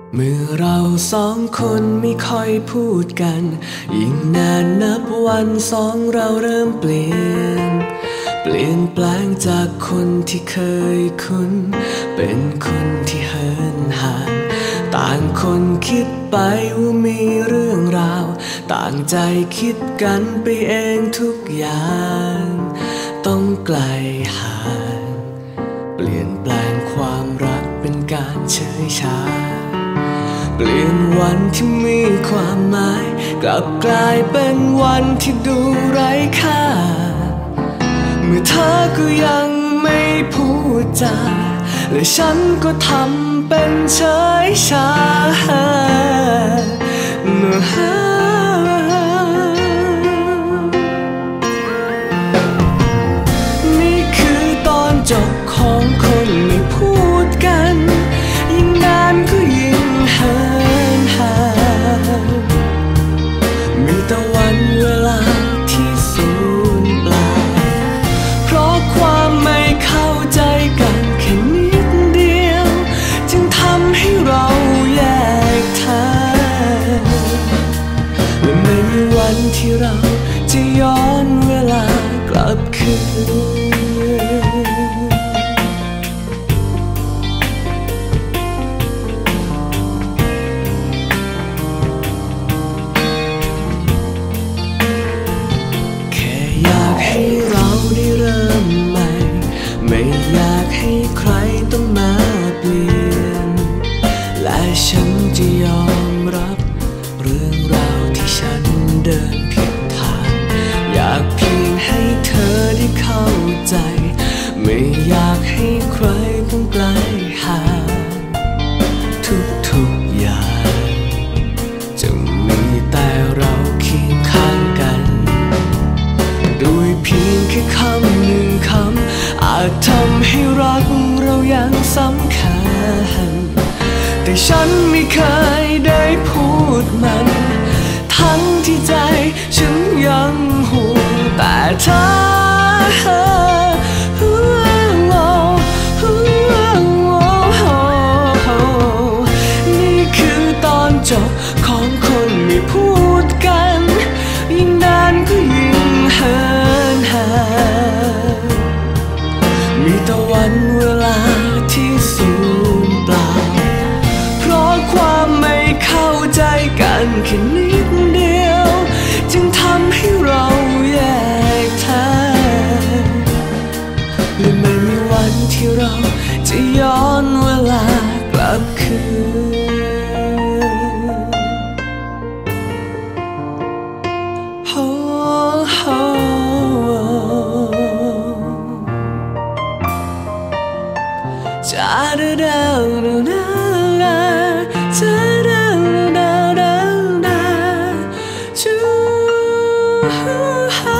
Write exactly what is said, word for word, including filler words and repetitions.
เมื่อเราสองคนไม่ค่อยพูดกันยิ่งนานนับวันสองเราเริ่มเปลี่ยนเปลี่ยนแปลงจากคนที่เคยคุ้นเป็นคนที่เหินห่างต่างคนคิดไปว่ามีเรื่องราวต่างใจคิดกันไปเองทุกอย่างต้องไกลห่างเปลี่ยนแปลงความรักเป็นการเฉยชาเปลี่ยนวันที่มีความหมายกลับกลายเป็นวันที่ดูไร้ค่าเมื่อเธอก็ยังไม่พูดจาและฉันก็ทำเป็นเฉยชาเมื่อหานี่คือตอนจบของคนไม่พูดกันยิ่งนานก็ยิ่งเหินห่างมีแต่วันเวลาที่สูญเปล่าเพราะความไม่เข้าใจกันแค่นิดเดียวจึงทำให้เราแยกทางและไม่มีวันที่เราจะย้อนเวลากลับคืนไม่อยากให้ใครต้องมาเปลี่ยนและฉันจะยอมรับเรื่องราวที่ฉันเดินผิดทางอยากเพียงให้เธอได้เข้าใจไม่อยากให้ใครต้องไกลห่างทุกๆอย่างจะมีแต่เราเคียงข้างกันด้วยเพียงแค่คำหนึ่งคำอาจทำให้รักเรายังสำคัญแต่ฉันไม่เคยได้พูดมันทั้งที่ใจฉันยังห่วงแต่เธอนี่คือตอนจบของคนไม่พูดกันยิ่งนานก็ยิ่งเหินห่างมีแต่วันเวลาที่สูญเปล่าเพราะความไม่เข้าใจกันแค่นิดเดียวจึงทำให้เราแยกทางและไม่มีวันที่เราจะย้อนเวลากลับคืนจาดาดาดาดาจาดาดาดาดาจูฮา